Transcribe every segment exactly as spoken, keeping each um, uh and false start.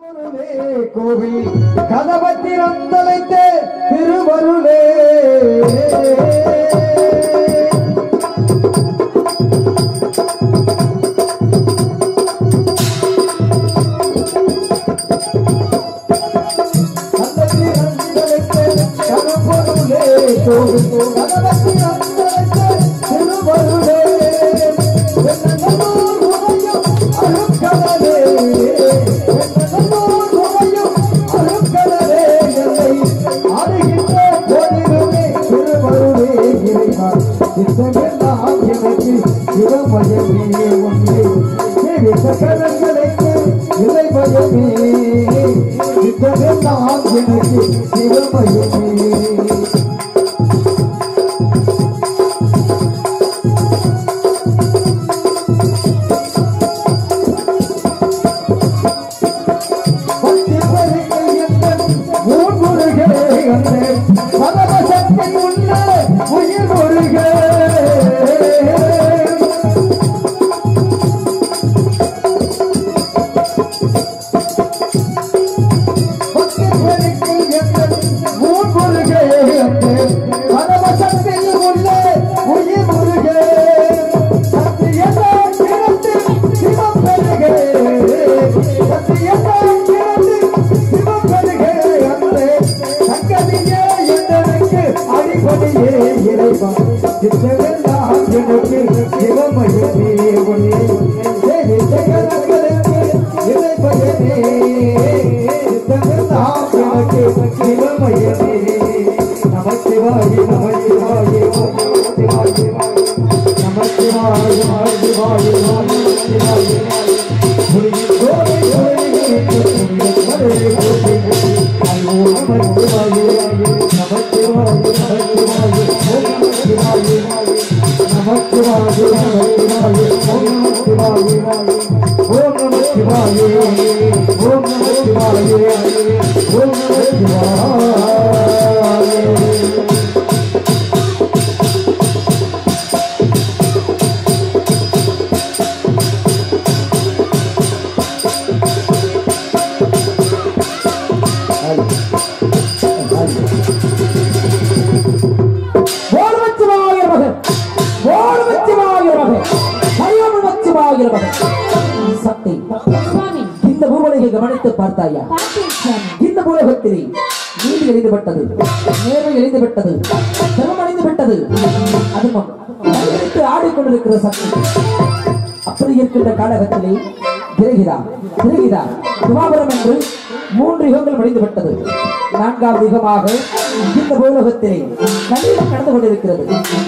கோவில் கதவத்திறந்தழைத்த திருவருளே கவனித்து பார்த்தாயா? இந்த உலகத்திலே நீதி எழுதப்பட்டது, நேர்மை எழுதப்பட்டது, தர்மம் எழுதப்பட்டது, அதுவும் ஆடிக்கொண்டிருக்கிற சக்தி. அப்படி இருக்கின்ற காலகத்திலே திரகிதா திரகிதா துவாபரம் என்று மூன்று யுகங்கள் முடிந்துவிட்டது. நான்காவது யுகமாக இந்த உலகத்திலே கலியுகம் கடந்து கொண்டிருக்கிறது.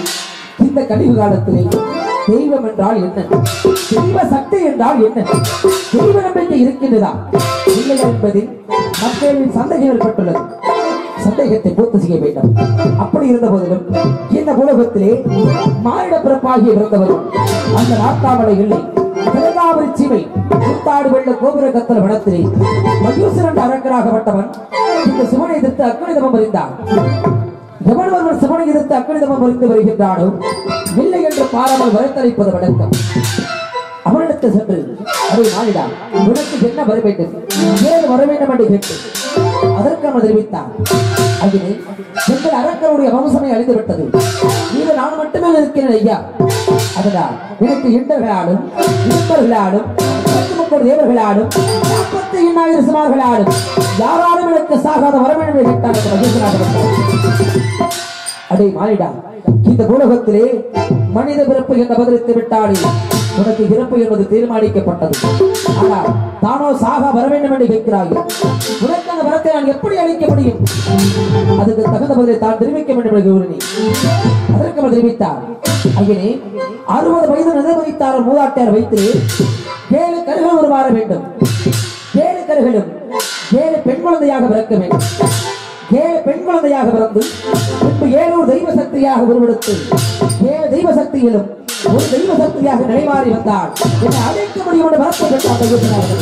இந்த கலியுக காலத்திலே தெய்வம் என்றால் என்ன, தெய்வ சக்தி என்றால் என்ன, தெய்வ நம்பிக்கை இருக்கின்றதா இல்லை என்பதில் மக்களின் சந்தேகம் ஏற்பட்டுள்ளது. சந்தேகத்தை பூர்த்தி செய்ய வேண்டும். அப்படி இருந்த போதிலும் இந்த உலகத்திலே மானிட பிறப்பாகிய பிறந்தவரும் அந்த நாட்டாமலை இல்லை திலகாவரி சீமை கூத்தாடு வெள்ள கோபுர கத்தல் வனத்திலே மயூசரன் அரக்கராகப்பட்டவன் இந்த சிவனை எதிர்த்து அக்னிதமம் அறிந்தார். எவன் ஒருவர் சிவனை எதிர்த்து அக்னிதமம் அறிந்து வருகின்றானோ இல்லை என்று பாராமல் வரத்தளிப்பது வழக்கம். அவனிடத்து சென்று அதை மாறிடா உனக்கு என்ன வர வேண்டும், ஏன் வர வேண்டும் என்று கேட்டு அதற்கு அவன் தெரிவித்தான். அதிலே எங்கள் அரக்கருடைய வம்சமே அழிந்துவிட்டது, நீங்க நான் மட்டுமே இருக்கிறேன் ஐயா. அதனால் எனக்கு இண்டர்களாலும் இருப்பர்களாலும் முப்பது தேவர்களாலும் நாற்பத்தி எண்ணாயிரம் சுமார்களாலும் யாராலும் எனக்கு சாகாத வர வேண்டும் என்று கேட்டான். அடே மாறிடா, இந்த உலகத்திலே மனித பிறப்பு என்ற பதிலத்தை விட்டாலே உனக்கு இறப்பு என்பது தீர்மானிக்கப்பட்டது. ஆனால் தானோ சாக வர வேண்டும் என்று கேட்கிறார்கள். உனக்கு அந்த வரத்தை நான் எப்படி அளிக்க முடியும்? அதுக்கு தகுந்த பதிலை தான் தெரிவிக்க வேண்டும் என்று கூறினேன். அதற்கு அவர் தெரிவித்தார். ஐயனே, அறுபது வயது நிர்ணயித்தார் மூதாட்டியார் வைத்து ஏழு கருகள் உருவாற வேண்டும். ஏழு கருகளும் ஏழு பெண் குழந்தையாக பிறக்க வேண்டும். ஏழு பெண் குழந்தையாக பிறந்து பின்பு ஏழூர் தெய்வ சக்தியாக உருவெடுத்து ஏழு தெய்வ சக்தியிலும் ஒரு தெய்வ சக்தியாக நிலைமாறி வந்தால் என்னை அழைக்க முடியும் என்று வரத்தை பெற்றார்கள்.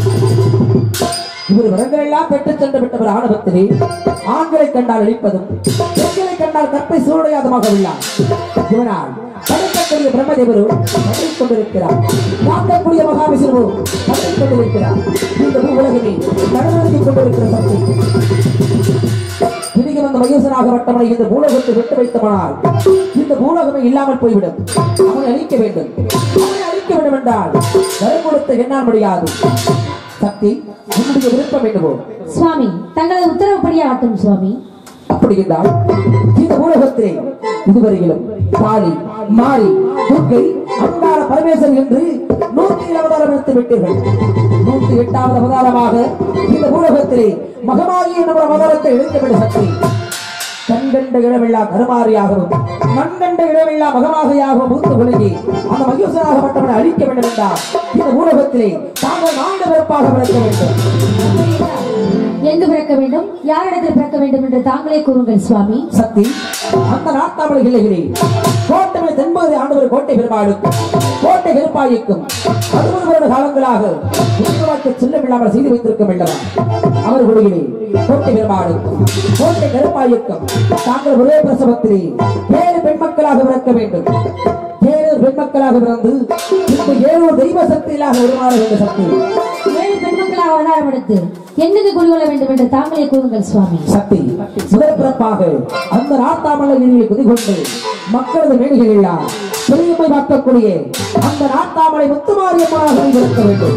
இவர் வரங்கள் எல்லாம் பெற்றுச் சென்று விட்டவர் ஆணவத்திலே ஆண்களை கண்டால் அழிப்பதும் பெண்களை கண்டால் கற்பை சூடையாதமாக உள்ளார். இவனால் ஆளக்கூடிய பிரம்மதேவரு நடந்து கொண்டிருக்கிறார். காக்கக்கூடிய மகாவிஷ்ணு நடந்து கொண்டிருக்கிறார். இந்த பூ உலகமே நடந்து கொண்டிருக்கிற சக்தி இனிக்கு வந்த மகேசனாக வட்டமனை இந்த பூலகத்தை விட்டு வைத்தவனால் இந்த பூலகமே இல்லாமல் போய்விடும். அவனை அழிக்க வேண்டும். அவனை அழிக்க வேண்டும் என்றால் வரம் கொடுத்த என்னால் முடியாது. சக்தி உன்னுடைய விருப்பம் என்னவோ சுவாமி தங்களது உத்தரவுப்படியே ஆட்டும் சுவாமி. அப்படி என்றால் இந்த பூலகத்திலே இதுவரையிலும் காளி மாரி துர்க்கை அங்கார பரமேஸ்வரி என்று நூத்தி அவதாரம் எடுத்து விட்டீர்கள். நூத்தி எட்டாவது அவதாரமாக இந்த பூலகத்திலே மகமாயி என்ற அவதாரத்தை எடுத்துவிட சக்தி கண்கண்ட இடமில்லா கருமாரியாகவும் மண்கண்ட இடமில்லா மகமாகையாகவும் மூத்து விளங்கி அந்த மகேசனாக மட்டுமே அழிக்க வேண்டும் என்றால் இந்த பூலகத்திலே தாங்கள் நான்கு பிறப்பாக பிறக்க வேண்டும். எங்கு பிறக்க வேண்டும், யாரிடத்தில் பிறக்க வேண்டும் என்று தாங்களே கூறுங்கள் சுவாமி. சக்தி அந்த நாட்டாமலை இல்லைகளே கோட்டை தென்பது ஆண்டவர் கோட்டை பெருமாளுக்கும் கோட்டை பெருப்பாய்க்கும் அறுபது வருட காலங்களாக செல்லமில்லாமல் செய்து வைத்திருக்க வேண்டாம். அவர்களுடைய கோட்டை பெருமாளுக்கும் கோட்டை கருப்பாய்க்கும் தாங்கள் ஒரே பிரசவத்திலே ஏழு பெண் மக்களாக பிறக்க வேண்டும். ஏழு பெண் மக்களாக பிறந்து இந்த ஏழு தெய்வ சக்தியிலாக உருமாற வேண்டும். சக்தி ஏழு பெண் மக்களாக அவதாரம் எடுத்து எங்குக்கு குடிகொள்ள வேண்டும் என்று தாங்களே கூறுங்கள் சுவாமி. சக்தி முதல் பிறப்பாக அந்த நாட்டாமலை குதிகொண்டு மக்களது மேடைகள் எல்லாம் பெரியமை பார்க்கக்கூடிய அந்த நாட்டாமலை முத்துமாரியமாக இருக்க வேண்டும்.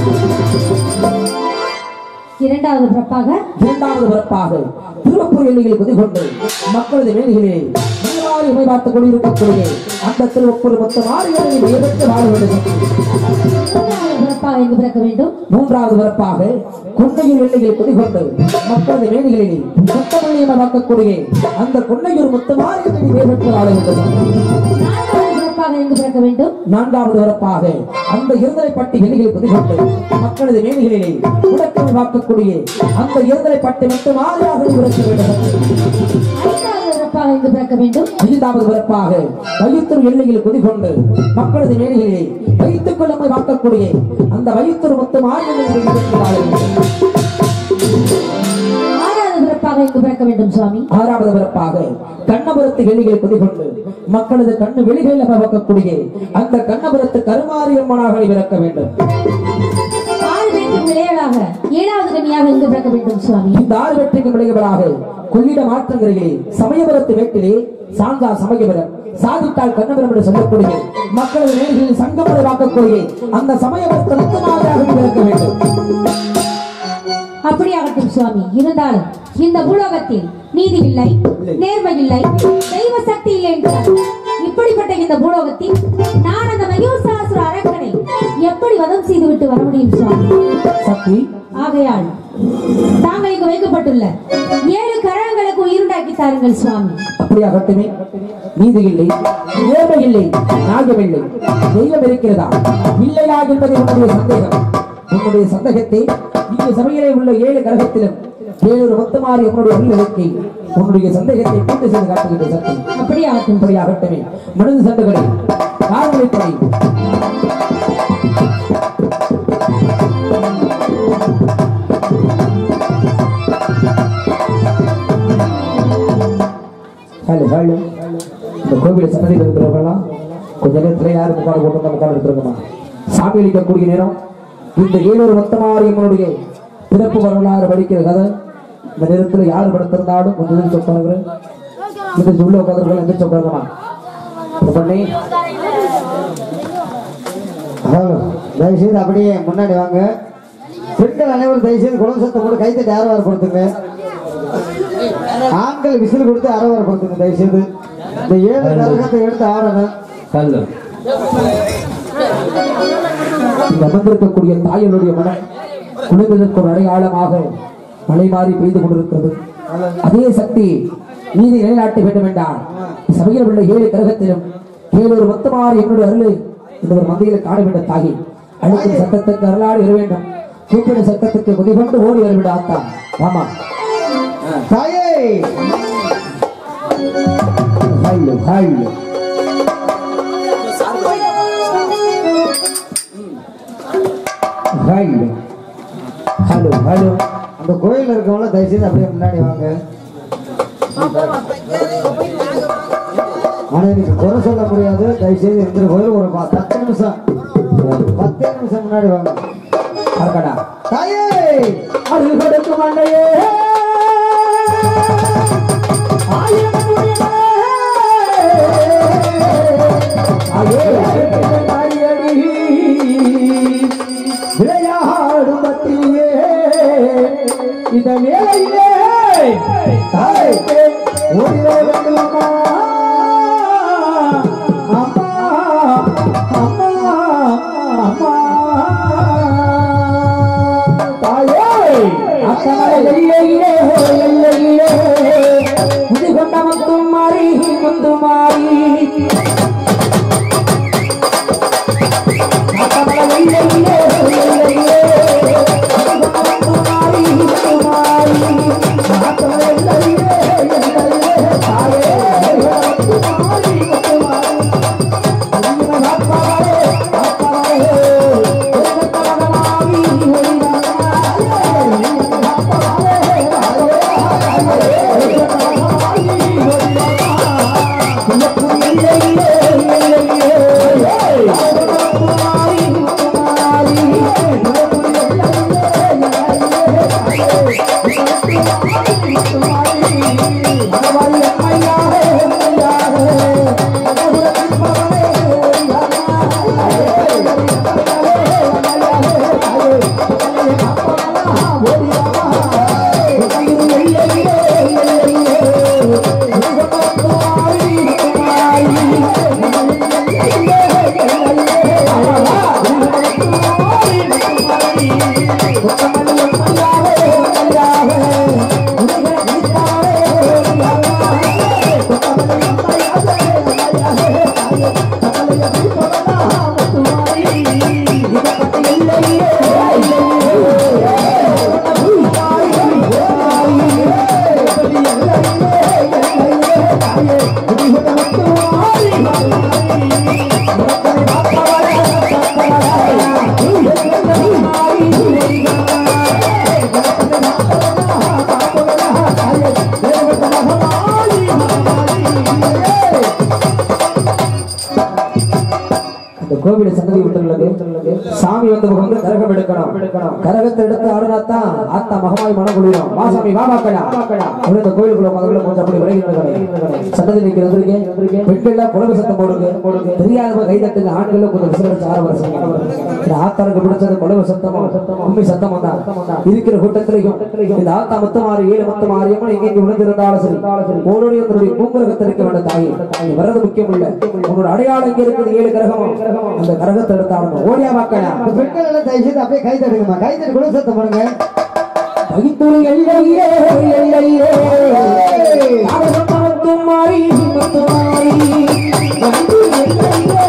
இரண்டாவது பிறப்பாக இரண்டாவது பிறப்பாக திருவப்பூர் எல்லையில் குதிகொண்டு மக்களது மேடைகளில் முத்துமாரியமை பார்த்துக் கொண்டிருக்கக்கூடிய அந்த திருவப்பூர் முத்துமாரியனை மேம்பட்டு வாழ வேண்டும். எங்கு பிறக்க வேண்டும். மூன்றாவது பிறப்பாக கொண்டையூர் எல்லையில் குதிகொண்டு மக்களது மேடைகளில் முத்தமணியமை பார்க்கக்கூடிய அந்த கொண்டையூர் முத்துமாரியனை மேம்பட்டு வாழ வேண்டும். எங்கு பிறக்க வேண்டும். நான்காவது வரப்பாக அந்த இருந்தலைப்பட்டி எல்லையில் குதிகொண்டு மக்களது மேடைகளிலே முடக்கமை பார்க்கக்கூடிய அந்த இருந்தலைப்பட்டி மட்டும் ஆதியாக பிறக்க வேண்டும். எங்கு பிறக்க வேண்டும். ஐந்தாவது பிறப்பாக வயிற்றுர் எல்லையில் குதிகொண்டு மக்களது மேடைகளிலே வைத்துக் கொள்ளமை பார்க்கக்கூடிய அந்த வயிற்றுர் மொத்தம் ஆயிரம் பிறக்க வேண்டும் சுவாமி. ஆறாவது பிறப்பாக கண்ணபுரத்து எல்லையில் குதிகொண்டு மக்களது கண்ணு வெளிகளில் பார்க்கக்கூடிய அந்த கண்ணபுரத்து கருமாரியம்மனாக பிறக்க வேண்டும். விளையாடாக ஏழாவது கன்னியாக எங்கு பிறக்க வேண்டும் சுவாமி. இந்த ஆறு வெற்றிக்கு விளைவுகளாக கொள்ளிட மாற்றங்களிலே சமயபுரத்து வேட்டிலே சாந்தா சமயபுரம் சாதித்தால் கண்ணபுரம் என்று சொல்லக்கூடிய மக்களது நேர்களில் சங்கமலை பார்க்கக்கூடிய அந்த சமயபுரத்து ரத்தனாக பிறக்க வேண்டும். அப்படியாகட்டும் சுவாமி. இருந்தாலும் இந்த பூலோகத்தில் நீதி இல்லை, நேர்மை இல்லை, தெய்வ சக்தி இல்லை என்றார். இப்படிப்பட்ட இந்த பூலோகத்தில் நான் அந்த மயூசாசுர அரக்கனை எப்படி வதம் செய்து விட்டு வர முடியும் சுவாமி? சக்தி ஆகையால் தாங்கள் இங்கு வைக்கப்பட்டுள்ள ஏழு கரங்களுக்கு உயிருண்டாக்கி தாருங்கள் சுவாமி. அப்படியாகட்டுமே. நீதி இல்லை, நேர்மை இல்லை, நியாயம் இல்லை, தெய்வம் இருக்கிறதா இல்லையா என்பதை உன்னுடைய சந்தேகம். உன்னுடைய சந்தேகத்தை இந்த சபையிலே உள்ள ஏழு கரகத்திலும் ஏழு மொத்தமாறி உன்னுடைய அறிக்கை உன்னுடைய சந்தேகத்தை பூர்த்தி செய்து காட்டுகின்ற சக்தி. அப்படியாகட்டும். அப்படியாகட்டுமே. மனித சண்டுகளை காரணப்படி இந்த கோவில் சன்னதியில் இருக்கிறவர்களா கொஞ்ச நேரத்தில் யாரும் முக்காடு போட்டு முக்காடு எடுத்துருக்கமா சாமி அளிக்கக்கூடிய நேரம் இந்த ஏழு மொத்தமாரியம்மனுடைய பிறப்பு வரலாறு படிக்கிற கதை இந்த நேரத்தில் யார் படுத்திருந்தாலும் கொஞ்சம் சொல்றாங்க. இது உள்ள உட்காந்துருக்கோம் எந்த சொல்றாங்கம்மா பண்ணி தயவுசெய்து அப்படியே முன்னாடி வாங்க. பெண்கள் அனைவரும் தயவுசெய்து குளம் சத்தம் போட்டு கைத்தட்டி ஆரவாரம் கொடுத்துங்க. ஆண்கள் விசில் கொடுத்து ஆரவாரம் கொடுத்துங்க தயவுசெய்து. இந்த ஏழு கரகத்தை எடுத்து ஆடணும். அமர்ந்திருக்கக்கூடிய தாயனுடைய மனம் குளிர்ந்ததற்கு ஒரு அடையாளமாக மழை மாறி பெய்து கொண்டிருக்கிறது. அதே சக்தி நீதி நிலைநாட்ட வேண்டும் என்றால் சபையில் உள்ள ஏழு கரகத்திலும் ஏழு மொத்தமாறு என்னுடைய அருளை இந்த ஒரு மந்தையில் காண வேண்டும். தாகி அழுக்கும் சத்தத்துக்கு அருளாடி வர வேண்டும். கூப்பிடும் சத்தத்துக்கு குதிகொண்டு ஓடி வரவிட ஆத்தா. ஆமா தாயே hello hello hello hello hello. அந்த கோயில் இருக்கவங்கள தயவுசெய்து அப்படியே முன்னாடி வாங்க. ஆனா எனக்கு குறை சொல்ல முடியாது. தயவுசெய்து இருந்துட்டு போய் ஒரு ப- பத்து நிமிஷம் பத்து நிமிஷம் முன்னாடி வாங்க. பார்க்கடா தாயே அருள் கொடுக்கும் மண்டையே ஆயிரம் உயிரே. அதே தாயடி விளையாடும் பத்தியே இந்த வேலையிலே தாய் ஓடி வர வேண்டுமா அம்மா அம்மா அம்மா தாயே அத்தமலை எல்லையிலே எல்லையிலே முது கொண்ட முத்து மாறி முத்து மாறி அத்தமலை எல்லையிலே எல்லையிலே முது கொண்ட முத்து மாறி முத்து மாறி அத்தமலை எல்லையிலே எல்லையிலே தாயே முத்து மாறி முத்து மாறி அலியன அப்பாவே அப்பாவே கோவில சன்னதி விட்டுள்ளது. சாமி வந்து வந்து கரகம் எடுக்கணும். கரகத்தை எடுத்து ஆடுனாத்தான் ஆத்தா மகமாய் மன குளிரும். வா சாமி வா பாக்கடா. அப்படி இந்த கோயிலுக்குள்ள முதல்ல கொஞ்சம் அப்படி விலகி சன்னதி நிற்க வந்திருக்கேன். பெண்கள் குலக சத்தம் போடுங்க. தெரியாதவங்க கை தட்டுங்க. ஆண்கள் கொஞ்சம் விசிலடிச்சு ஆறு வருஷம். இந்த ஆத்தாருக்கு பிடிச்சது குலக சத்தமும் உண்மை சத்தம் தான். இருக்கிற கூட்டத்திலையும் இந்த ஆத்தா மொத்தம் ஆறு ஏழு மொத்தம் ஆறியமா எங்க விழுந்திருந்தாலும் சரி உன்னுடைய உன்னுடைய பூங்கிரகத்தை இருக்க வேண்ட தாய் வர்றது முக்கியம் இல்ல. உன்னோட அடையாளம் இங்க இருக்குது. ஏழு கிரகமும் அந்த கரகத்தை எடுத்தாலும் ஓடியா மக்களா பெண்கள் எல்லாம் தயவுசெய்து அப்படியே கை தட்டுங்கம்மா. கை தட்டு குழு சத்தம் பண்ணுங்க. பகித்துறை எல்லையே எல்லையே அரசமத்து மாறி முத்து மாறி வந்து எல்லையே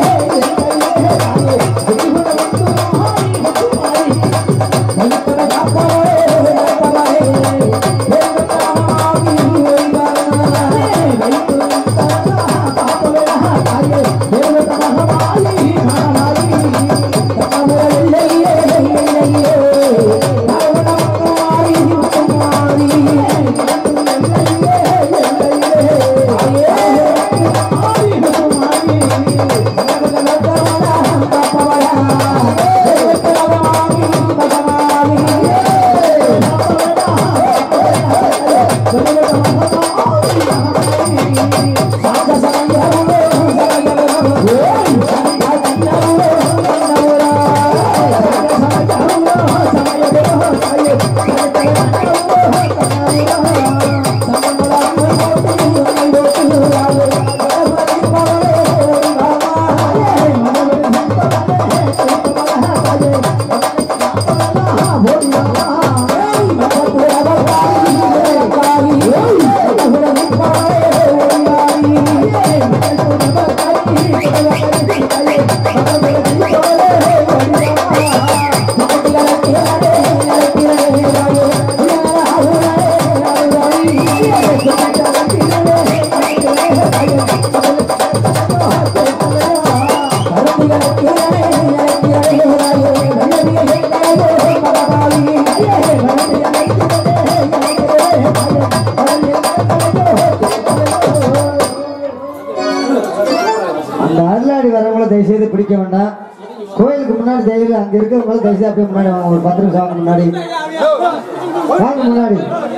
அங்க இருக்கிறவங்க தயவுசெய்து அப்படியே முன்னாடி வாங்க ஒரு பத்து நிமிஷம் வாங்க முன்னாடி வாங்க முன்னாடி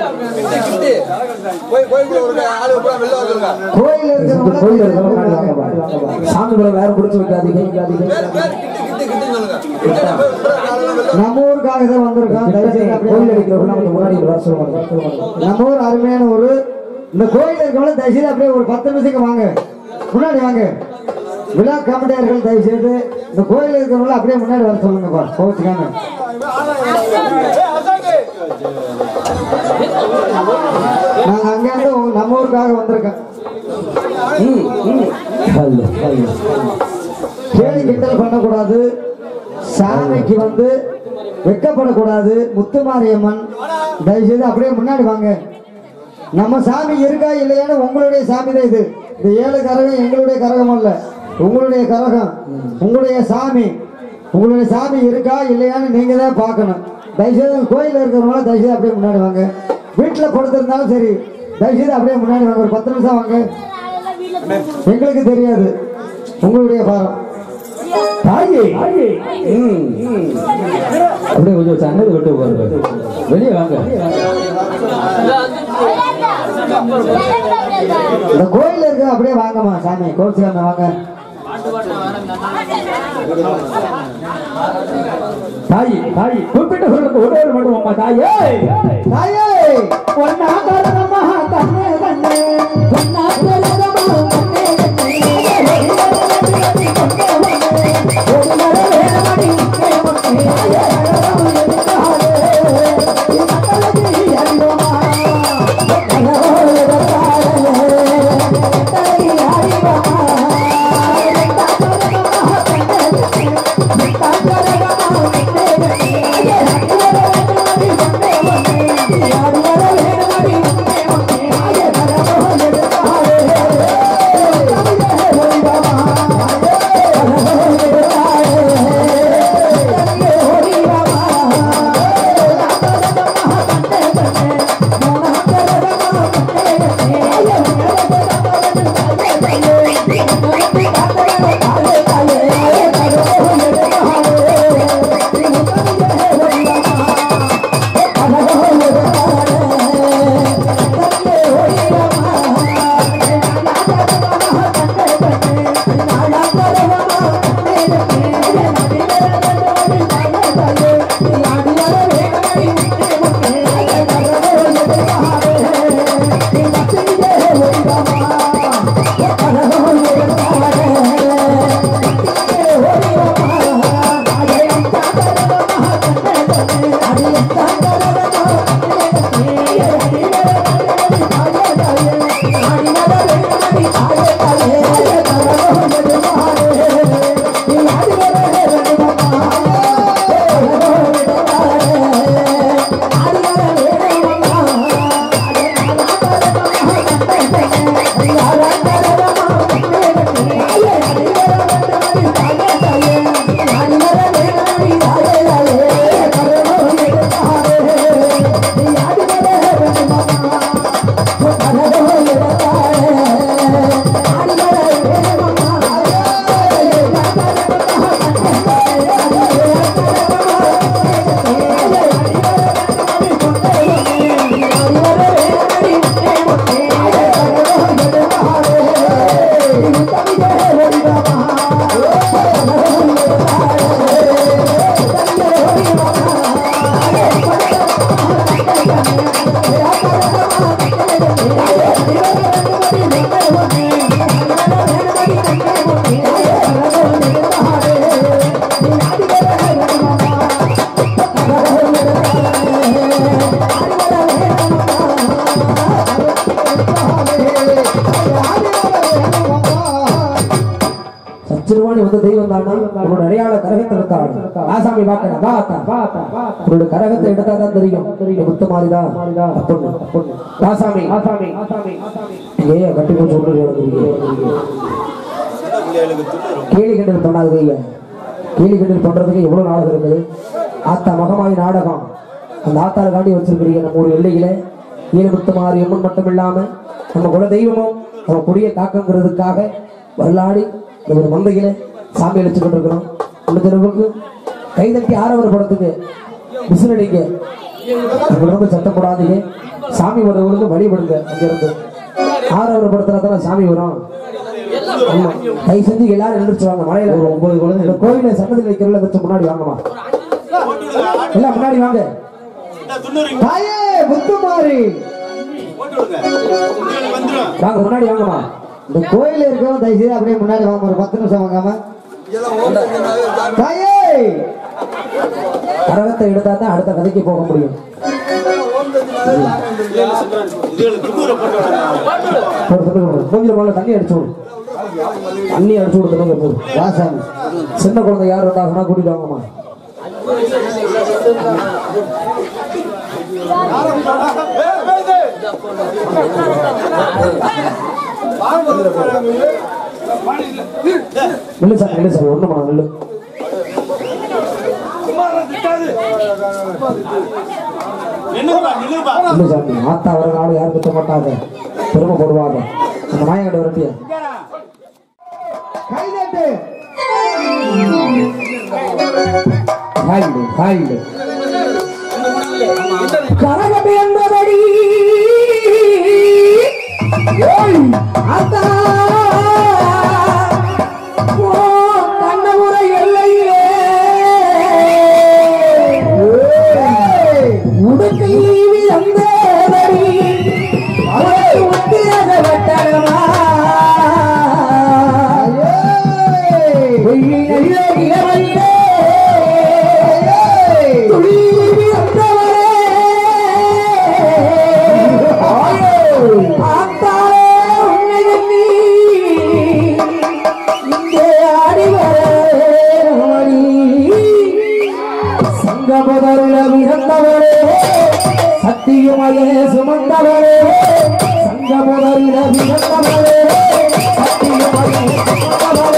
கோயில் இருக்கிறவங்க சாமி கூட வேற குடிச்சு வைக்காதீங்க நம்ம ஊருக்காக தான் வந்திருக்கோம் கோயில் அடிக்கிறவங்க முன்னாடி வர சொல்லுவாங்க நம்ம ஊர் அருமையான ஒரு இந்த கோயில் இருக்கிறவங்க தயவுசெய்து அப்படியே ஒரு பத்து நிமிஷத்துக்கு வாங்க முன்னாடி வாங்க விழா கமிட்டியார்கள் தயவு செய்து இந்த கோயில் இருக்கிறவங்கள அப்படியே முன்னாடி வர சொல்லுங்கப்பா கோச்சுக்காங்க நாங்க அங்கிருந்து நம்ம ஊருக்காக வந்திருக்கோம் கேலி கிண்டல் பண்ணக்கூடாது சாமிக்கு வந்து வெக்கப்படக்கூடாது முத்துமாரியம்மன் தயவு செய்து அப்படியே முன்னாடி வாங்க நம்ம சாமி இருக்கா இல்லையான்னு உங்களுடைய சாமி தான் இது இந்த ஏழு கரகம் எங்களுடைய கரகம் அல்ல உங்களுடைய கரகம் உங்களுடைய சாமி உங்களுடைய சாமி இருக்கா இல்லையான்னு நீங்க தான் பார்க்கணும் தயவுசெய்து கோயில் இருக்கிறவங்கள தயவுசெய்து அப்படியே முன்னாடி வாங்க வீட்டில் படுத்திருந்தாலும் சரி தயவுசெய்து அப்படியே முன்னாடி வாங்க ஒரு பத்து நிமிஷம் வாங்க எங்களுக்கு தெரியாது உங்களுடைய பாரம் அப்படியே கொஞ்சம் சன்னதி விட்டு போறது வெளியே வாங்க இந்த கோயில் இருக்க அப்படியே வாங்கம்மா சாமி கோச்சுக்காம வாங்க தாயி தாயி குறிப்பிட்ட சொல்றது ஒரே ஒரு மட்டும் அம்மா தாயே தாயே ஒன்னா கரகமா தன்னே தன்னே ஒன்னா கரகமா தன்னே கரகத்தை எடுத்தாதான் தெரியும் முத்து மாதிரிதான் கட்டி போச்சு கேலி கிண்டல் பண்ணாது ஐயா கேலி கிண்டல் பண்றதுக்கு எவ்வளவு நாடகம் இருக்குது ஆத்தா மகமாய் நாடகம் அந்த ஆத்தால காண்டி வச்சிருக்கிறீங்க நம்ம ஒரு எல்லையில ஈழமுத்து மாறி எம்மன் மட்டும் இல்லாம நம்ம குல தெய்வமும் நம்ம கொடிய காக்கங்கிறதுக்காக வரலாடி ஒரு மந்தையில சாமி அழைச்சு கொண்டிருக்கிறோம் இந்த தெருவுக்கு கைதட்டி ஆரவர் படத்துக்கு விசிலடிங்க. ரொம்ப சத்தம் போடாதீங்க. சாமி வரவங்களுக்கு வழிபடுங்க. அங்கிருந்து ஆரவர் படத்துல தானே சாமி வரும். கை செஞ்சு எல்லாரும் எழுந்திரிச்சுவாங்க. மலையில ஒரு ஒன்பது குழந்தை கோயில சன்னதியில் வைக்கிறதுல வச்சு முன்னாடி வாங்கம்மா. எல்லாம் முன்னாடி வாங்க. தாயே முத்துமாரி வாங்க முன்னாடி வாங்கம்மா. இந்த கோயில இருக்கவும் தயவுசெய்து அப்படியே முன்னாடி வாங்க. ஒரு பத்து நிமிஷம் வாங்காம தாயே கரகத்தை எடுத்தா தான் அடுத்த கதைக்கு போக முடியும். கொஞ்சம் போல தண்ணி அடிச்சு விடும். தண்ணி அடிச்சு விடுறது போதும். வாசாமி சின்ன குழந்தை யார் வந்தாங்கன்னா கூட்டிட்டு வாங்கம்மா. இல்லை சார் இல்லை சார் ஒண்ணுமா இல்லை. இல்லை சார் ஆத்தா வர நாள் யாரும் குத்த மாட்டாங்க, பெருமைப்படுவாங்க. அந்த நாயகண்ட வரட்டிய கைதட்டு கரகம் என்பதடி கண்ணமுறை எல்லையே உடுக்கை வந்தடி அவரை உத்திரக வட்டமா இளவல்லே துளி வந்தவரே ஆத்தாரே உன்னை எண்ணி இங்கே ஆடி வரேன். சங்கமதருள விரந்தவரே சத்தியமயே சுமந்தவரே சங்கமதருள விரந்தவரே சத்தியமயே சுமந்தவரே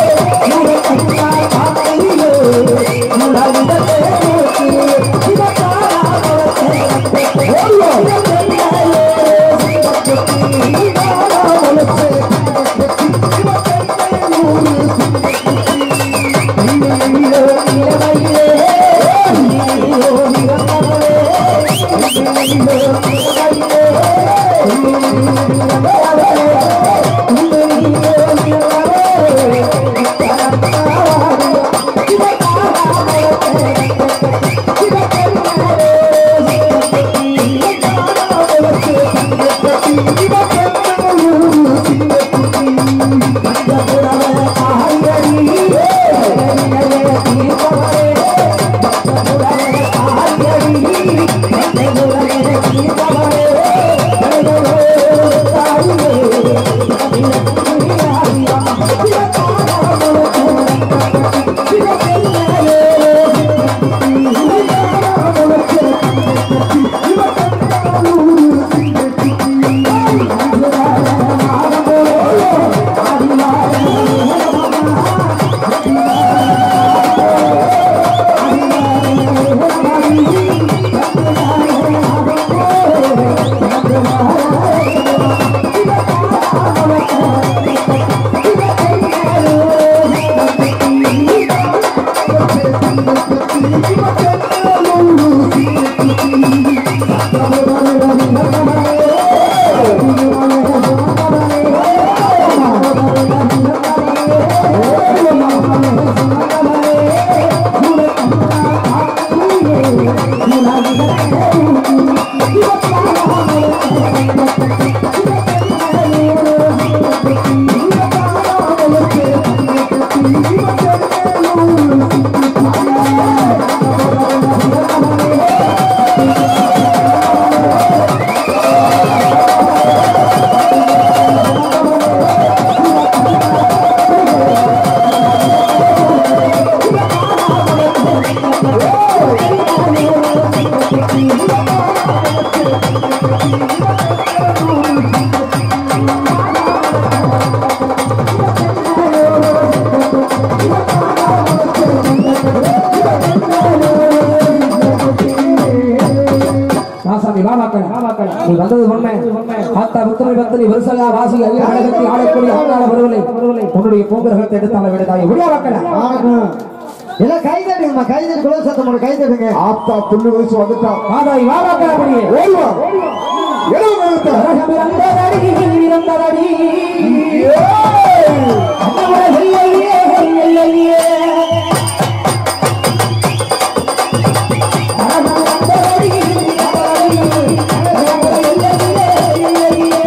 நீ வந்தது உண்மை. ஆத்தா புத்தனை பத்தனி விருசலா வாசி ஐயா அழகத்தை ஆடக்கூடிய ஆண்டாள வருவலை உன்னுடைய பூங்கரகத்தை எடுத்தால விடுதாய் விடியா மக்கள எல்லாம் கை தட்டுங்கம்மா, கை தட்டு குலோ சத்தம் போடு, கை தட்டுங்க. ஆத்தா புண்ணு வயசு வந்துட்டான். மாதாய் வாராக்கா அப்படியே ஓடுவா எழுவு நிறுத்த அரகம் இறந்ததடி இறந்ததடி அண்ணாமலை வெள்ளையே வெள்ளையே அரகம் இறந்ததடி இறந்ததடி அண்ணாமலை வெள்ளையே வெள்ளையே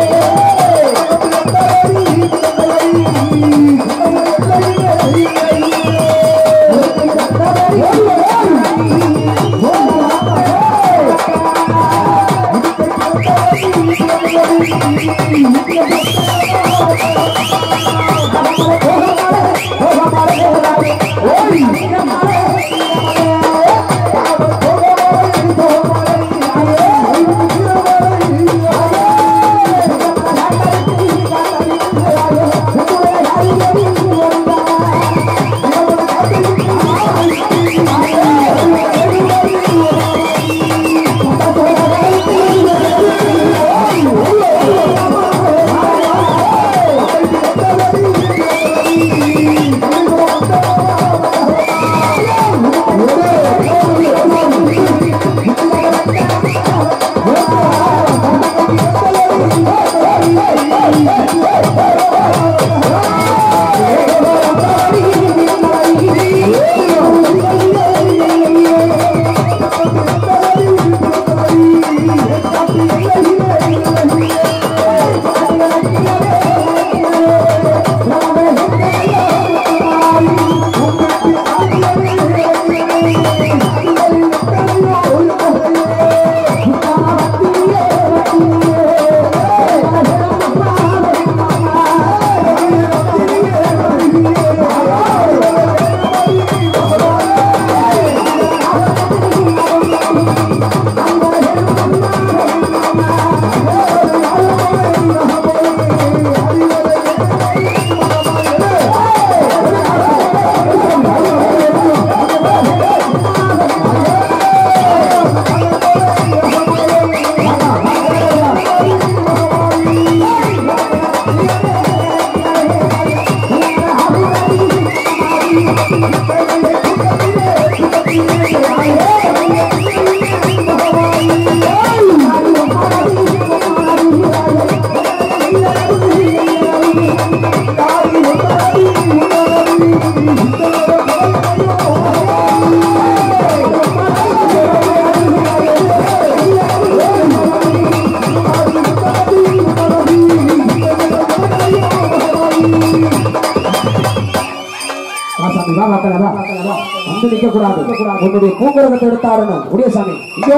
வந்து நிக்க கூடாது. உன்னுடைய பூங்கரகத்தை எடுத்தாருன்னு உடையசாமி ஐயோ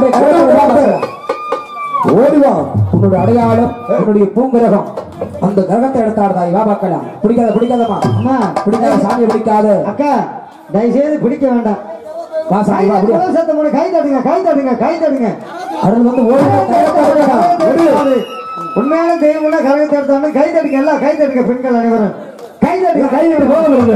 ஓடிவா. உன்னுடைய அடையாளம் உன்னுடைய பூங்கரகம். அந்த கிரகத்தை எடுத்தாடுதாய் வா பார்க்கலாம். பிடிக்காத பிடிக்காதமா அம்மா பிடிக்காத சாமியை பிடிக்காத அக்கா, தயவுசெய்து பிடிக்க வேண்டாம். வா சாமி வா. குலோ சத்தம் போடு, கை தட்டுங்க, கை தட்டுங்க, கை தட்டுங்க. அருள் வந்து ஓடி உண்மையான தெய்வம்னா கரகத்தை எடுத்தாங்க. கை தட்டுங்க, எல்லாம் கை தட்டுங்க, பெண்கள் அனைவரும் கை தட்டுங்க, கை தட்டு போக வருது.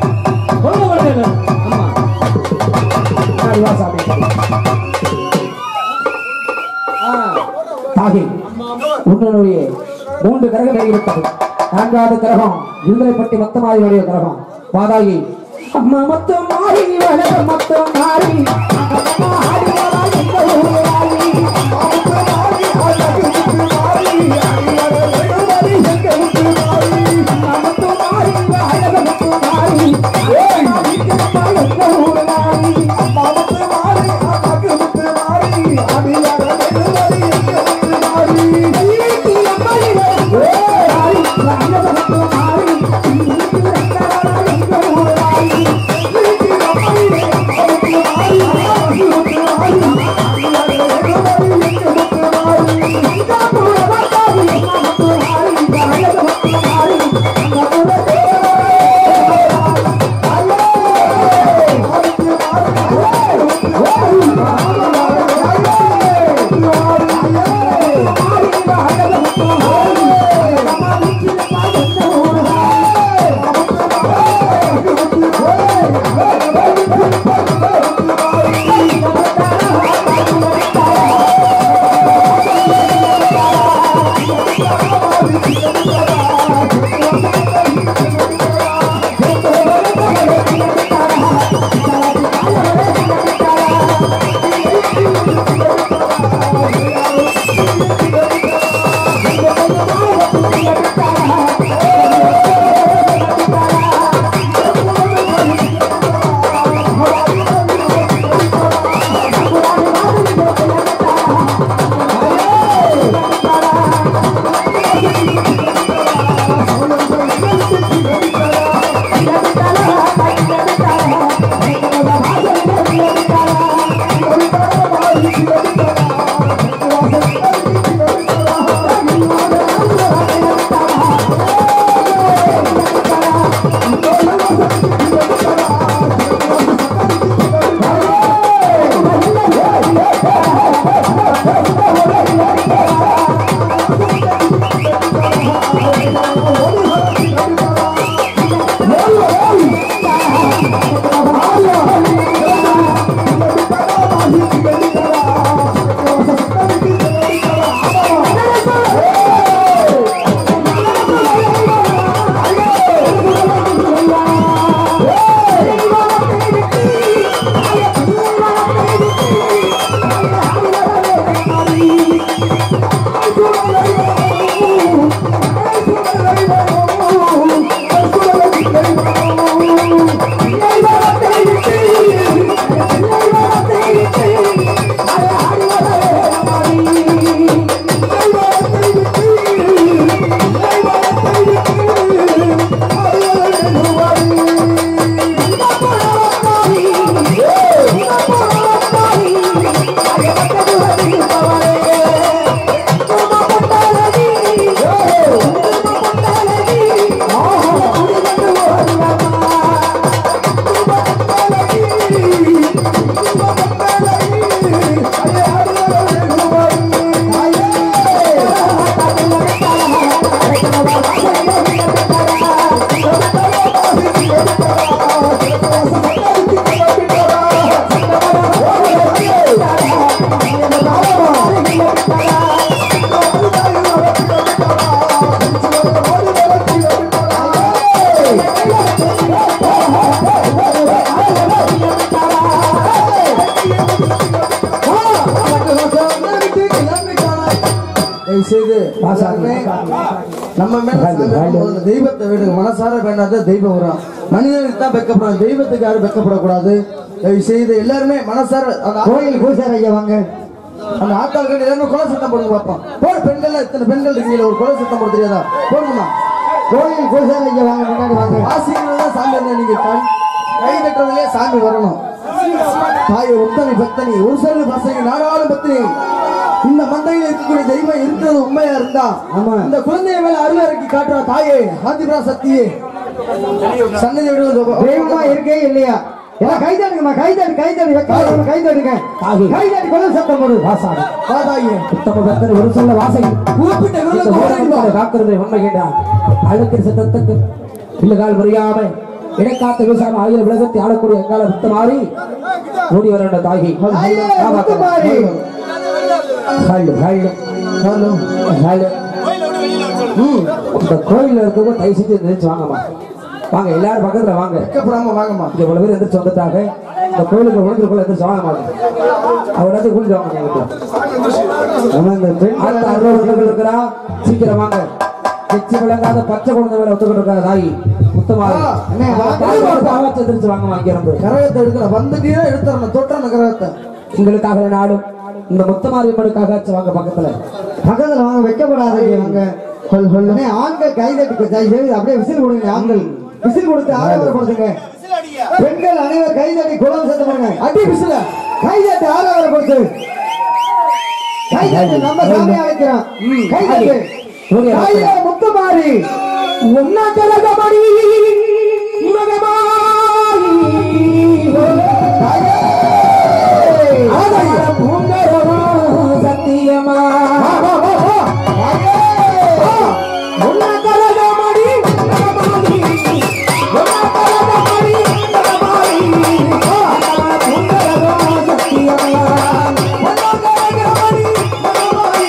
தாகி உன்னுடைய மூன்று கிரகம் வெளியிட்டது. நான்காவது கிரகம் விடுதலைப்பட்டி மொத்தமாதியுடைய கிரகம் பாதாயி அம்மா மொத்தம் மாறி வளர மொத்தம் மாறி Thank you. நம்ம மேல தெய்வத்தை விட மனசார வேண்டாத தெய்வம் வரும். மனிதனுக்கு தான் வெக்கப்படும், தெய்வத்துக்கு யாரும் வெக்கப்படக்கூடாது. தயவு செய்து எல்லாருமே மனசார கோயில் பூசாரி ஐயா வாங்க. அந்த ஆத்தாள்கள் எல்லாருமே கொலை சத்தம் போடுங்க பார்ப்போம். போடு பெண்கள், இத்தனை பெண்கள் இருக்கீங்க, ஒரு கொலை சத்தம் போட தெரியாதா? போடுங்கம்மா. கோயில் பூசாரி ஐயா வாங்க, முன்னாடி வாங்க. வாசிகள் தான் சாமி இருந்தா நீங்க கண் கை கட்டுறதுலயே சாமி வரணும். தாய் உத்தமி பக்தனி ஒரு சொல்லு பசங்க நாடாளும் பத்தினி. இந்த மந்தையில் இருக்கக்கூடிய தெய்வம் இருக்கிறது உண்மையா இருந்தா ஆமா. இந்த குழந்தைய மேல அருள் இறக்கி காட்டுற தாயே ஆதிபரா சக்தியே சன்னதி விடுவது தெய்வமா இருக்கே இல்லையா? எல்லாம் கைதடுங்கம்மா, கைதடு கைதடு வெக்காதவங்க கைதடுங்க. கைதடி கொலை சத்தம் போடு. வாசாடு வாதாயே உத்தம பக்தன் ஒரு சொல்ல வாசகி குறிப்பிட்ட விரலுக்கு ஓடுங்க. காக்கிறதை உண்மை கேட்டான். அழுக்கிற சத்தத்துக்கு பிள்ளைகால் முறையாம இடைக்காத்த விவசாயம் ஆகிய உலகத்தை ஆளக்கூடிய எங்கால வித்த மாறி ஓடி வர தாகி முத்துமாரி. இந்த கோயில்ல இருக்கவங்க தயவு செஞ்சு நினைச்சு வாங்கம்மா. வாங்க எல்லாரும் பக்கத்துல வாங்க. வெக்கப்படாம வாங்கம்மா. இங்க இவ்வளவு பேர் எந்திரிச்சு வந்துட்டாங்க. இந்த கோயிலுக்கு உணர்ந்துக்குள்ள எந்திரிச்சு வாங்க மாட்டேன். அவராது கூட்டிட்டு வாங்க. அடுத்த அறுபது இருக்கிறா, சீக்கிரம் வாங்க. வெச்சி விளங்காத பச்சை குழந்தை மேல ஒத்துக்கிட்டு இருக்காங்க தாய் முத்தமாக எந்திரிச்சு வாங்கம்மா. இங்க இருந்து கரகத்தை எடுக்கிற வந்துட்டே எடுத்துறணும், தொட்டன கரகத்தை. உங்களுக்காக நாடும் இந்த முத்தமாரியம்மனுக்காக வாங்க பக்கத்துல பக்கத்துல வாங்க, வைக்கப்படாதீங்க வாங்க. சொல் சொல்லுனே ஆண்கள் கைதட்டுக்கு தயவு அப்படியே விசில் கொடுங்க. ஆண்கள் விசில் கொடுத்து ஆரவாரம் கொடுத்துங்க. பெண்கள் அனைவர் கைதட்டி குளம் சத்தம் பண்ணுங்க. அடி விசில கைதட்டு ஆரவாரம் கொடுத்து கைதட்டு நம்ம சாமி அழைக்கிறோம். கைதட்டு தாயே முத்துமாரி உன்ன கலகமணி மகமாரி தாயே பூங்கரமா சத்தியமா உன்ன கலகமணி மகமாரி உன்ன கலகமணி மகமாரி பூங்கரமா சத்தியமா உன்ன கலகமணி மகமாரி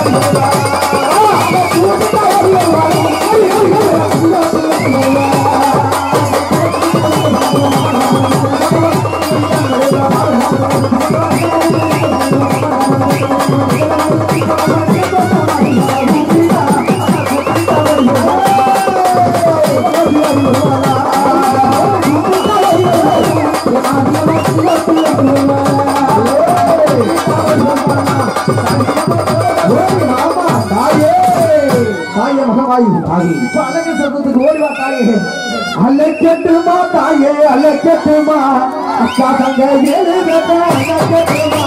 அழகு சத்தத்துக்கு ஓடிவா தாயே அழைக்கட்டுமா தாயே அழைக்கட்டுமா அக்கா தங்க ஏழு அழைக்கட்டுமா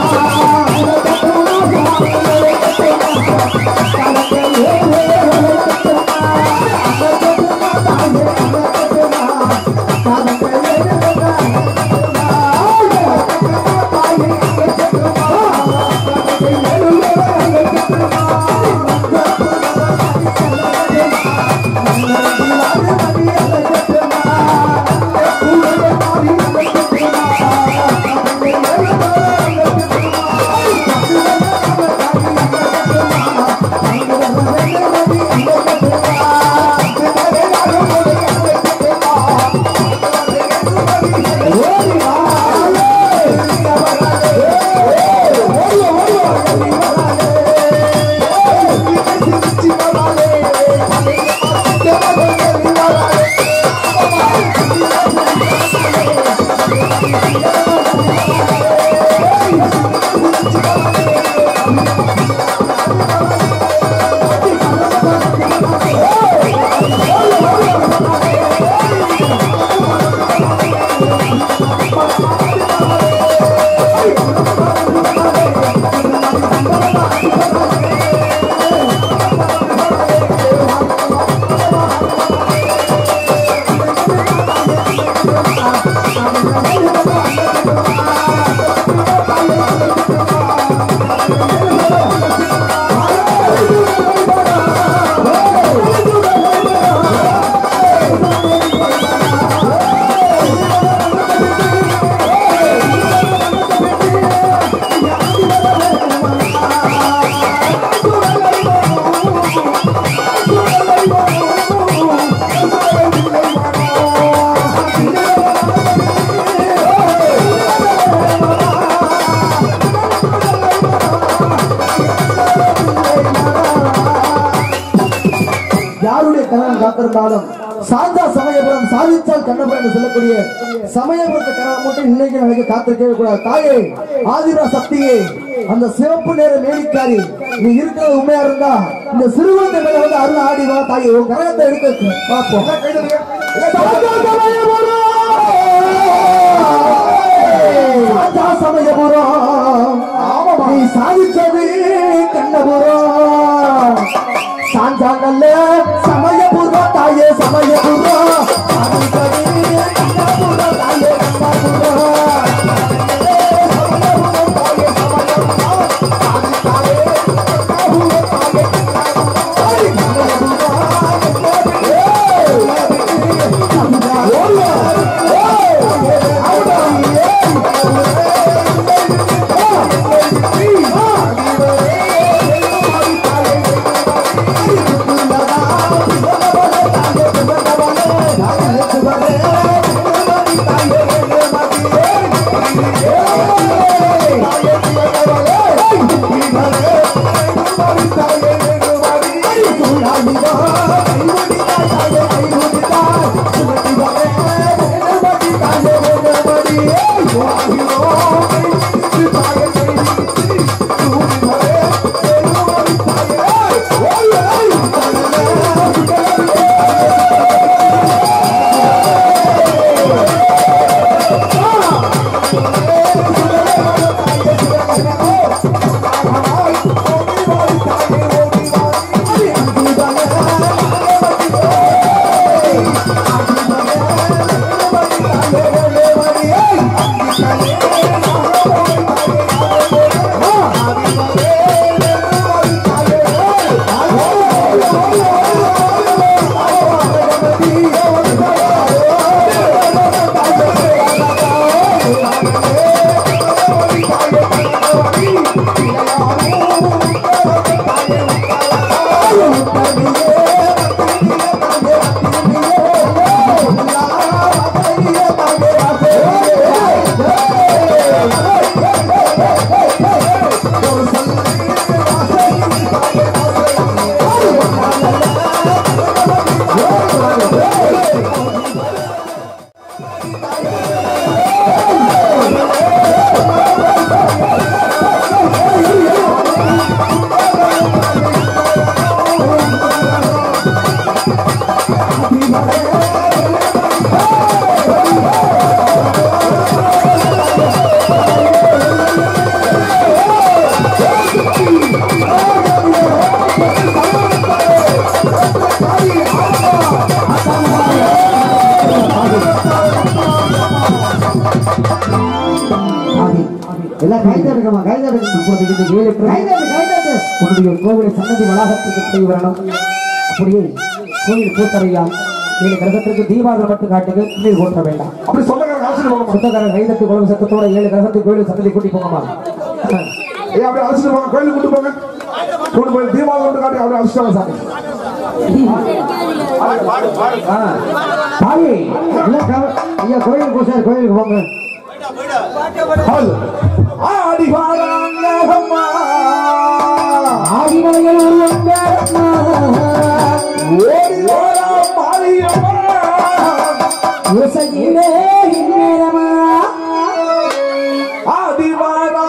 காத்திருந்தாலும் சாந்தா சமயபுரம் சாதித்தால் கண்ணபுரம் என்று சொல்லக்கூடிய சமயபுரத்தை கனவு மட்டும் இன்னைக்கு நமக்கு காத்திருக்கவே கூடாது. தாயே ஆதிரா சக்தியே அந்த சிவப்பு நேர மேலிக்காரி நீ இருக்கிறது உண்மையா இருந்தா இந்த சிறுவனை மேல வந்து அருள் ஆடி வா தாயே உன் கரகத்தை எடுக்க பார்ப்போம். சாந்தா சமயபுரம் நீ சாதித்தது கண்ணபுரம் சாந்தா நல்ல சமயபுரம் தாயே சமயபுரம் கண்ணபுரம் தாயே கண்ணபுரம் எல்லாம் கைது எடுக்கமா கைது உன்னுடைய கோவிலை சன்னதி வளாகத்திற்கு போய் வரணும். அப்படியே கோவில் பூத்தரையா ஏழு கிரகத்திற்கு தீபாவளி மட்டும் காட்டுக்கு நீர் போற்ற வேண்டாம். அப்படி சொந்தக்காரங்க அழைச்சிட்டு போகமா? சொந்தக்காரர் கைதட்டு குழம்பு சத்தத்தோட ஏழு கிரகத்துக்கு கோவில் சன்னதி கூட்டி போங்கம்மா. ஏன் அப்படி அழைச்சிட்டு போங்க, கோயிலுக்கு கூட்டு போங்க. கூட்டு போய் தீபாவளி மட்டும் காட்டி அப்படி அழைச்சிட்டு வாங்க சாமி. தாயே ஐயா கோயிலுக்கு போ சார், கோயிலுக்கு போங்க. ஹல். ஆடி வாராங்கம்மா, ஆதிமலையில் உருவங்கம்மா, ஓடி வாரா மாரியம்மா, உசகிலே இந்நேரமா, ஆடி வாரா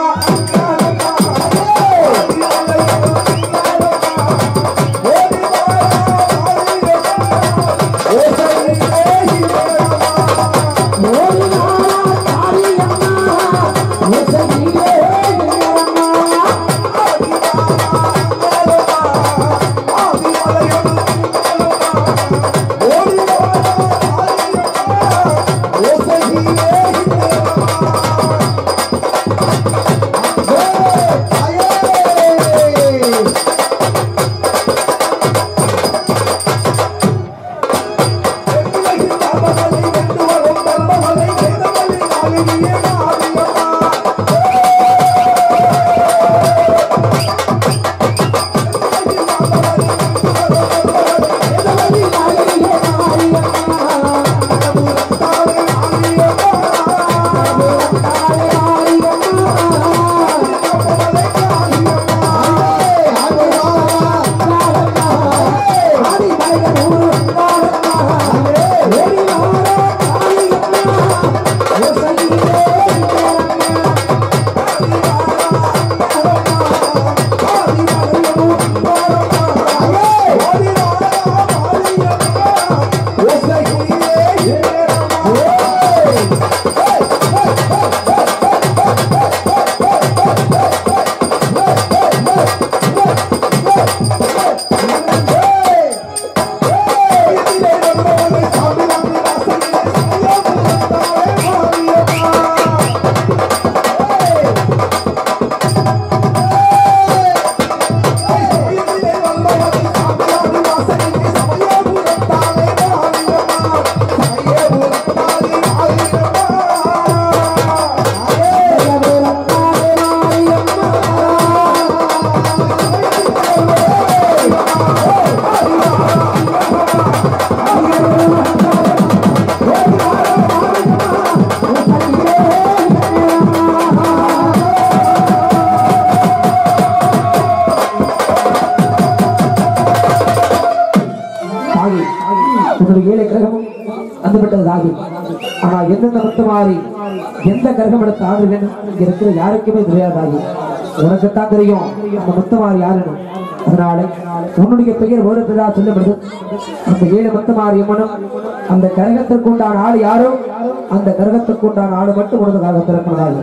ஏழு கிரகமும் வந்துவிட்டது ஆகி. ஆனா எந்தெந்த முத்துமாறி எந்த கிரகம் எடுத்து ஆடுவேன்னு இருக்கிற யாருக்குமே தெரியாதாகி. உனக்குத்தான் தெரியும் அந்த முத்துமாறி யாருன்னு. அதனால உன்னுடைய பெயர் வேறுபடா சொல்லப்படுது. அந்த ஏழு முத்துமாரி அம்மனும் அந்த கிரகத்திற்கு உண்டான ஆள் யாரோ அந்த கிரகத்திற்கு உண்டான ஆடு மட்டும் உனதுக்காக திறப்பதாகி.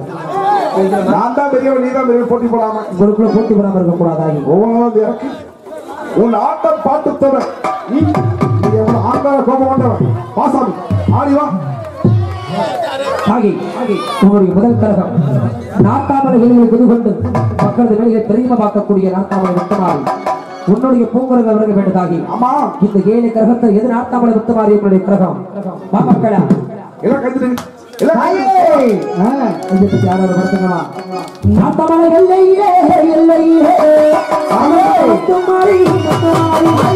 நான் தான் பெரியவன், நீ தான் பெரியவன், போட்டி போடாம உங்களுக்குள்ள போட்டி போடாம இருக்கக்கூடாதாகி. ஒவ்வொரு இறக்கி உன் ஆட்டம் பாட்டு தவிர நீ நீ எவ்வளவு ஆங்கார கோபம் கொண்டவன். பாசாமி ஆடி வா. ஆகி உங்களுடைய முதல் கழகம் நாட்டாமலை வெளியில் குதிகொண்டு மக்களது வெளியே தெரியுமா பார்க்கக்கூடிய நாட்டாமலை முத்தமாரி உன்னுடைய பூங்குரக விறகு வேண்டதாகி. ஆமா, இந்த ஏழு கிரகத்தை எது நாட்டாமலை முத்தமாரி உங்களுடைய கிரகம் மக்களா எல்லாம் கருத்து எல்லாம் பத்தி யாராவது படுத்துங்களா? நாட்டாமலை எல்லையிலே எல்லையிலே முத்துமாரி முத்துமாரி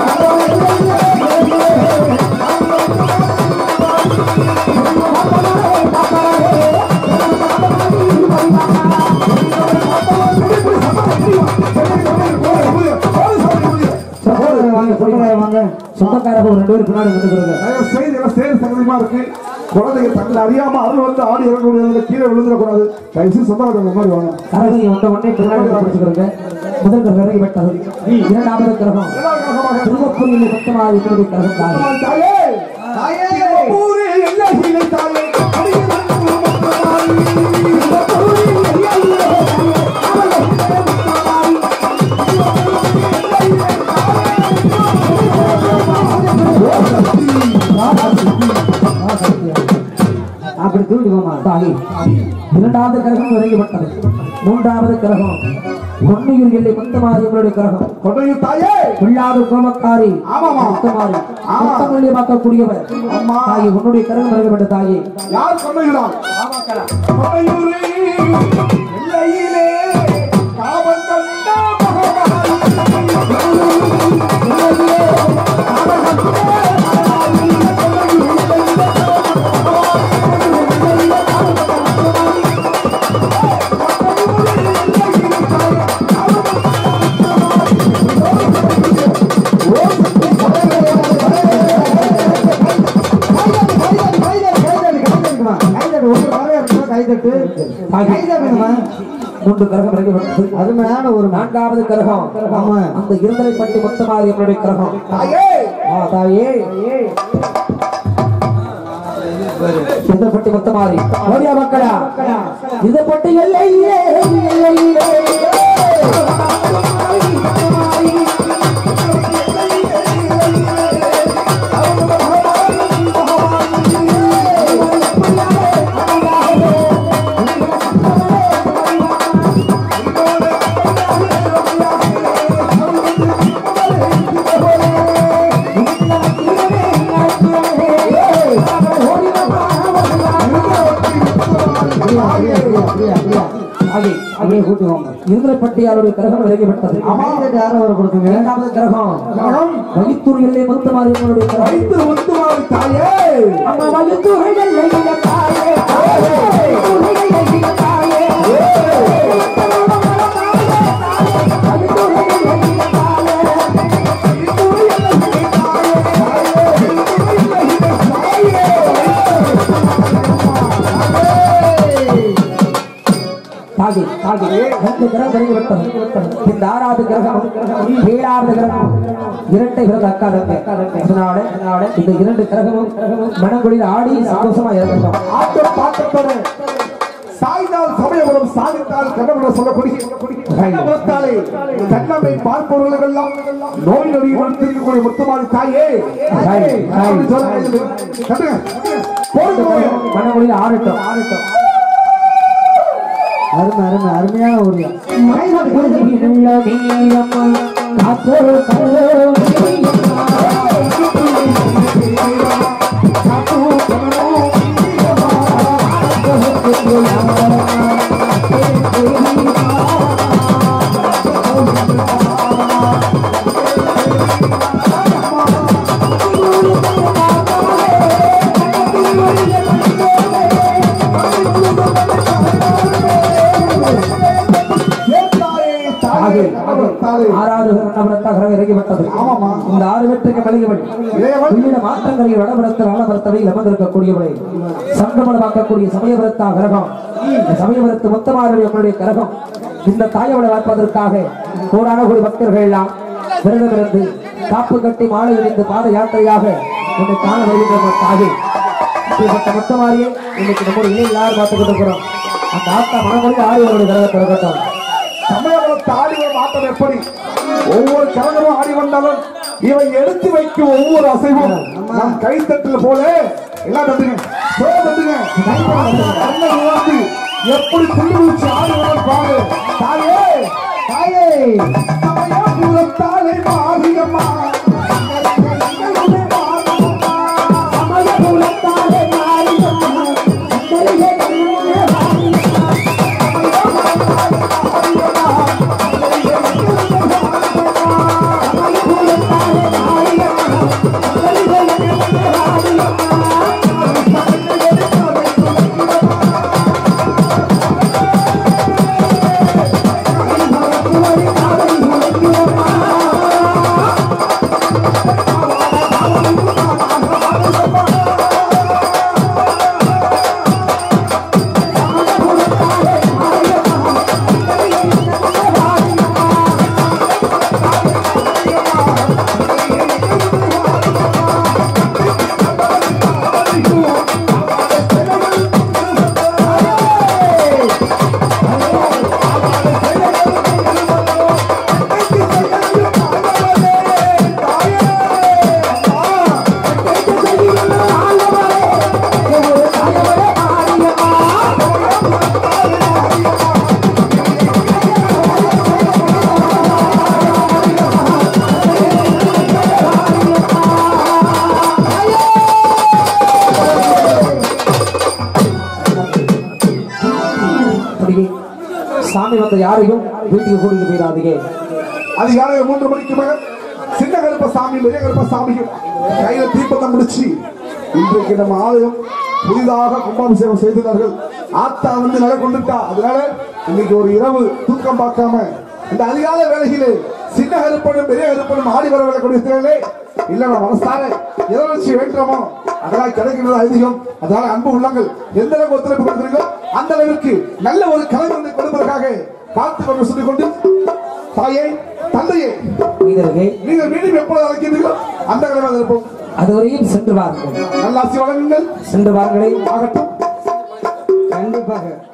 சொந்தக்காரர்கள் ரெண்டு பேரும் பின்னாடி சங்கதிமா இருக்கு. குழந்தைங்க தங்களை அறியாம அருள் வந்து ஆடி இறங்கக்கூடிய கீழே விழுந்துடக்கூடாது. தயவுசெய்து சொந்தக்காரங்க மாதிரி வாங்க. கரகை வந்த உடனே பின்னாடி படிச்சுக்கிறோங்க. முதல் கிரகம் இறங்கிவிட்டது. இரண்டாவது கிரகம் திருவப்பூரில் மொத்தமாக இன்னொரு கிரகம் தாயே தாயே தாயே இரண்டாவது கிரகம் இறங்கிவிட்டது. மூன்றாவது கிரகம் பொன்னியூர் எல்லை முத்தமாரி எங்களுடைய கிரகம். கொடையூர் தாயே உள்ளாது கோமக்காரி ஆமாமா. முத்தமாரி ஆமா. முத்தமல்லி பார்க்கக்கூடியவர் அம்மா. தாயே உன்னுடைய கிரகம் இறங்கப்பட்ட தாயே. யார் கொடையூரால்? கொடையூரே எல்லையிலே காவல் கண்ட மகாராணி. எல்லையிலே காவல் கண்ட மகாராணி. மூன்று கிரகம் இறங்கிவிட்டது. அருமையான ஒரு நான்காவது கிரகம் ஆமா. அந்த இருந்தலைப்பட்டி முத்தமாரி எங்களுடைய கிரகம். தாயே ஆ, தாயே இருந்தலைப்பட்டி முத்தமாரி ஓடியா மக்களா இது பட்டு எல்லையிலே எல்லையிலே இருந்தலைப்பட்டியாருடைய கிரகம் இறங்கிவிட்டது. இரண்டாவது கிரகம் வகித்தூர் எல்லை முத்தமாரி எங்களுடைய கிரகம். வைத்து முத்துமாரி தாயே அம்மா வகித்தூர் எல்லை தாயே தாகி தாகி ரெண்டு கிரகம் இறங்கிவிட்டது. இந்த ஆறாவது கிரகம் ஏழாவது கிரகம் இரட்டை கிரகம் அக்காதங்க. அதனால இந்த இரண்டு கிரகமும் மனங்குளில் ஆடி சந்தோஷமா இருக்கட்டும். ஆட்டம் பாட்டத்தோடு சாய்ந்தால் சமயபுரம் சாதித்தால் கண்ணபுரம் சொல்லக்கூடிய கண்ணபுரத்தாலே கண்ணமை பார்ப்பவர்கள் எல்லாம் நோய் நொடியுடன் திருக்கக்கூடிய முத்துமாரி தாயே அப்படி சொல்ல கட்டுங்க போடுங்க மனங்குளில் ஆடட்டும் ஆடட்டும். அருமை அருமை அருமையான ஒரு ஆறாவது கிரகம் இறங்கிவிட்டது. இந்த ஆறு வெற்றிக்கு மலிகவன் மாற்றங்களில் வடபுறத்தில் ஆலபுரத்தவையில் அமர்ந்திருக்கக்கூடியவரை சங்கமனமாக்கக்கூடிய சமயபுரத்தா கிரகம். இந்த சமயபுரத்து மொத்தமாருடைய நம்மளுடைய கிரகம் இந்த தாயோட பார்ப்பதற்காக கோடான கோடி பக்தர்கள் எல்லாம் விரதமிருந்து காப்பு கட்டி மாலை இணைந்து பாத யாத்திரையாக உன்னை காண வருகின்ற தாகி மொத்தமாரியே இன்னைக்கு நம்ம இணை எல்லாரும் பார்த்துக் கொண்டிருக்கிறோம். அந்த ஆத்தா மனமொழி ஆரியவருடைய கிரகத்தை இருக்கட்டும். சமயபுரத்து ஆடிவரும் ஆட்டம் எப்படி ஒவ்வொரு கரகமும் ஆடி வந்தாலும் இவை எடுத்து வைக்கும் ஒவ்வொரு அசைவும் நம் கைத்தட்டல் போல எல்லாம் தட்டுங்க தட்டுங்க எப்படி துள்ளி முடிச்சு ஆடி வரும் பாரு தாயே தாயே சமயபுரத்தாலே மாரியம்மா Thank you. வீட்டுக்கு கூட்டிட்டு போயிடாதீங்க. அதிகாலை மூன்று மணிக்கு மேல சின்ன கருப்ப சாமி பெரிய கருப்ப சாமிகள் கையில தீப்பந்தம் முடிச்சு இன்றைக்கு நம்ம ஆலயம் புதிதாக கும்பாபிஷேகம் செய்துள்ளார்கள். ஆத்தா வந்து நிலை கொண்டுட்டா. அதனால இன்னைக்கு ஒரு இரவு தூக்கம் பார்க்காம இந்த அதிகால வேலையிலே சின்ன கருப்பனும் பெரிய கருப்பனும் ஆடி வர வேலை இல்ல நம்ம மனசார எதிர்ச்சி வேண்டுமோ அதெல்லாம் கிடைக்கிறது ஐதீகம். அதனால அன்பு உள்ளங்கள் எந்த அளவுக்கு ஒத்துழைப்பு கொடுத்திருக்கோ அந்த அளவிற்கு நல்ல ஒரு கலைஞரை கொடுப்பதற்காக காத்து கொண்டு சொல்லிக் கொண்டு தாயே தந்தையே நீங்கள் மீண்டும் எப்பொழுது அழைக்கிறீர்களோ அந்த கலைவாக இருப்போம். அதுவரையும் சென்று வாருங்கள். நல்ல ஆசி வழங்குங்கள். சென்று வாருங்களே. ஆகட்டும். கண்டிப்பாக